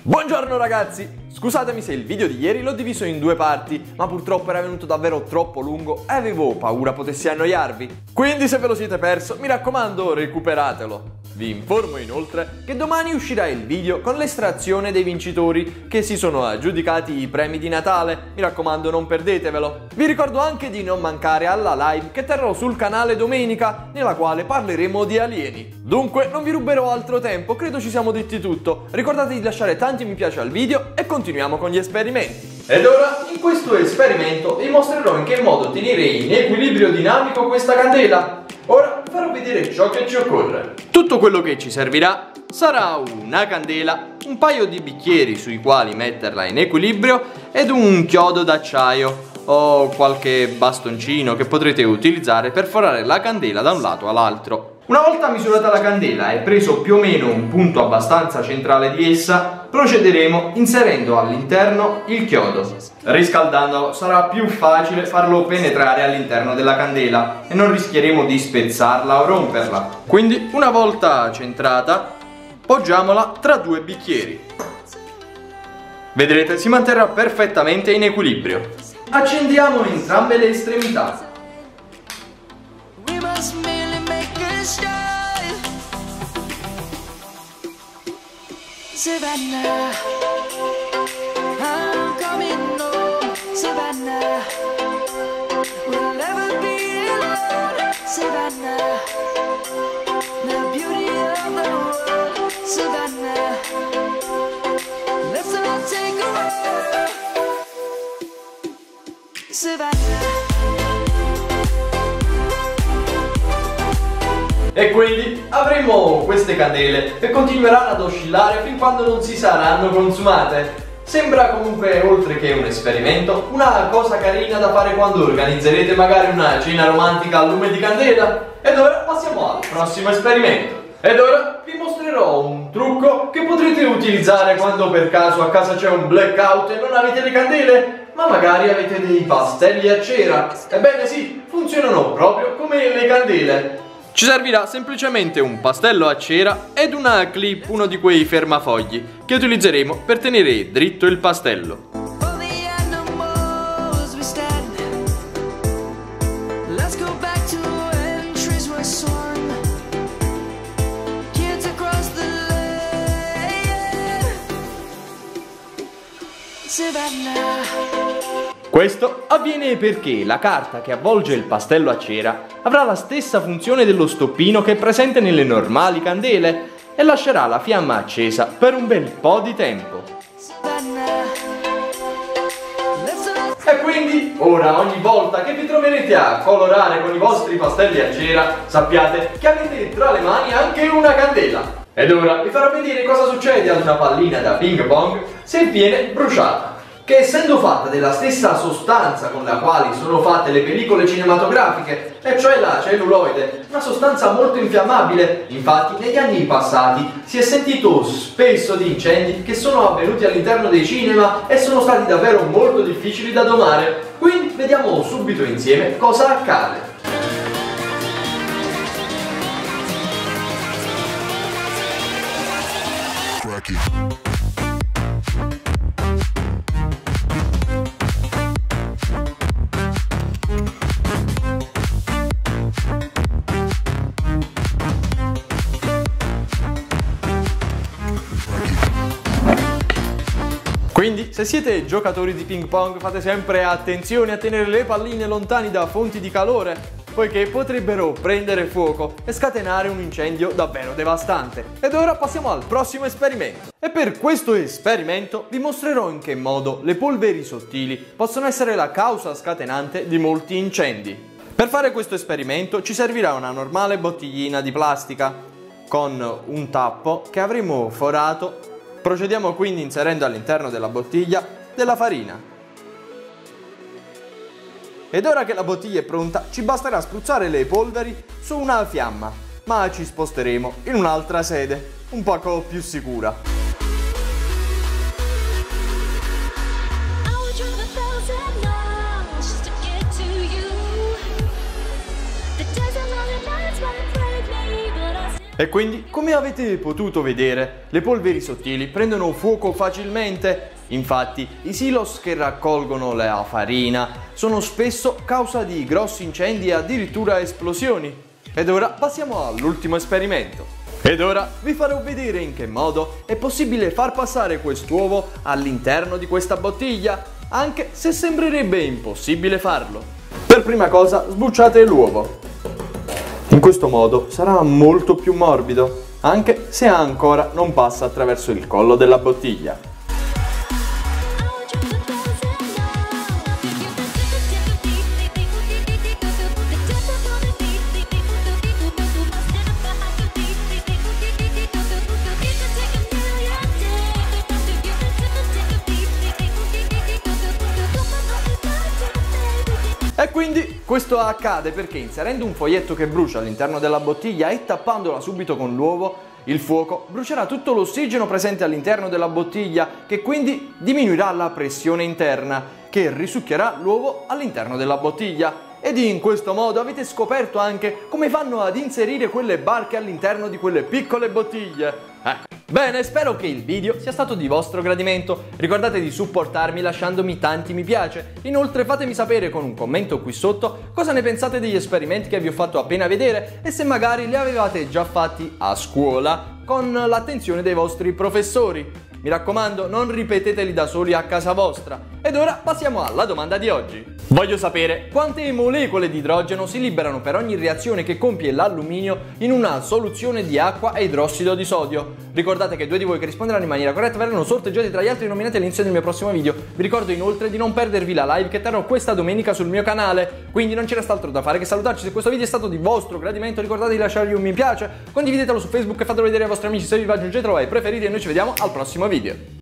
Buongiorno ragazzi! Scusatemi se il video di ieri l'ho diviso in due parti, ma purtroppo era venuto davvero troppo lungo e avevo paura potessi annoiarvi. Quindi se ve lo siete perso, mi raccomando, recuperatelo. Vi informo inoltre che domani uscirà il video con l'estrazione dei vincitori che si sono aggiudicati i premi di Natale. Mi raccomando, non perdetevelo. Vi ricordo anche di non mancare alla live che terrò sul canale domenica, nella quale parleremo di alieni. Dunque non vi ruberò altro tempo, credo ci siamo detti tutto. Ricordate di lasciare tanti mi piace al video e continuiamo con gli esperimenti. Ed ora, in questo esperimento, vi mostrerò in che modo tenere in equilibrio dinamico questa candela. Ora farò vedere ciò che ci occorre. Tutto quello che ci servirà sarà una candela, un paio di bicchieri sui quali metterla in equilibrio ed un chiodo d'acciaio o qualche bastoncino che potrete utilizzare per forare la candela da un lato all'altro. Una volta misurata la candela e preso più o meno un punto abbastanza centrale di essa, procederemo inserendo all'interno il chiodo. Riscaldandolo sarà più facile farlo penetrare all'interno della candela e non rischieremo di spezzarla o romperla. Quindi una volta centrata, poggiamola tra due bicchieri. Vedrete, si manterrà perfettamente in equilibrio. Accendiamo entrambe le estremità. Savannah, I'm coming home. Savannah, we'll never be alone. Savannah, the beauty of the world. Savannah, let's all take a walk. Savannah. E quindi avremo queste candele che continueranno ad oscillare fin quando non si saranno consumate. Sembra comunque, oltre che un esperimento, una cosa carina da fare quando organizzerete magari una cena romantica al lume di candela. Ed ora passiamo al prossimo esperimento. Ed ora vi mostrerò un trucco che potrete utilizzare quando per caso a casa c'è un blackout e non avete le candele, ma magari avete dei pastelli a cera. Ebbene sì, funzionano proprio come le candele. Ci servirà semplicemente un pastello a cera ed una clip, uno di quei fermafogli, che utilizzeremo per tenere dritto il pastello. Questo avviene perché la carta che avvolge il pastello a cera avrà la stessa funzione dello stoppino che è presente nelle normali candele e lascerà la fiamma accesa per un bel po' di tempo. E quindi ora ogni volta che vi troverete a colorare con i vostri pastelli a cera, sappiate che avete tra le mani anche una candela. Ed ora vi farò vedere cosa succede ad una pallina da ping pong se viene bruciata, che essendo fatta della stessa sostanza con la quale sono fatte le pellicole cinematografiche, e cioè la celluloide, una sostanza molto infiammabile. Infatti negli anni passati si è sentito spesso di incendi che sono avvenuti all'interno dei cinema e sono stati davvero molto difficili da domare. Quindi vediamo subito insieme cosa accade. Quindi, se siete giocatori di ping pong, fate sempre attenzione a tenere le palline lontani da fonti di calore, poiché potrebbero prendere fuoco e scatenare un incendio davvero devastante. Ed ora passiamo al prossimo esperimento. E per questo esperimento vi mostrerò in che modo le polveri sottili possono essere la causa scatenante di molti incendi. Per fare questo esperimento ci servirà una normale bottiglina di plastica con un tappo che avremo forato. Procediamo quindi inserendo all'interno della bottiglia della farina. Ed ora che la bottiglia è pronta, ci basterà spruzzare le polveri su una fiamma, ma ci sposteremo in un'altra sede, un poco più sicura. E quindi, come avete potuto vedere, le polveri sottili prendono fuoco facilmente. Infatti, i silos che raccolgono la farina sono spesso causa di grossi incendi e addirittura esplosioni. Ed ora passiamo all'ultimo esperimento. Ed ora vi farò vedere in che modo è possibile far passare quest'uovo all'interno di questa bottiglia, anche se sembrerebbe impossibile farlo. Per prima cosa sbucciate l'uovo. In questo modo sarà molto più morbido, anche se ancora non passa attraverso il collo della bottiglia. E quindi questo accade perché inserendo un foglietto che brucia all'interno della bottiglia e tappandola subito con l'uovo, il fuoco brucerà tutto l'ossigeno presente all'interno della bottiglia, che quindi diminuirà la pressione interna, che risucchierà l'uovo all'interno della bottiglia. Ed in questo modo avete scoperto anche come fanno ad inserire quelle barche all'interno di quelle piccole bottiglie. Bene, spero che il video sia stato di vostro gradimento. Ricordate di supportarmi lasciandomi tanti mi piace. Inoltre fatemi sapere con un commento qui sotto cosa ne pensate degli esperimenti che vi ho fatto appena vedere e se magari li avevate già fatti a scuola con l'attenzione dei vostri professori. Mi raccomando, non ripeteteli da soli a casa vostra. Ed ora passiamo alla domanda di oggi. Voglio sapere quante molecole di idrogeno si liberano per ogni reazione che compie l'alluminio in una soluzione di acqua e idrossido di sodio. Ricordate che 2 di voi che risponderanno in maniera corretta verranno sorteggiati tra gli altri nominati all'inizio del mio prossimo video. Vi ricordo inoltre di non perdervi la live che terrò questa domenica sul mio canale. Quindi non ci resta altro da fare che salutarci. Se questo video è stato di vostro gradimento, ricordate di lasciargli un mi piace, condividetelo su Facebook e fatelo vedere ai vostri amici se vi va, aggiungetelo ai preferiti e noi ci vediamo al prossimo video.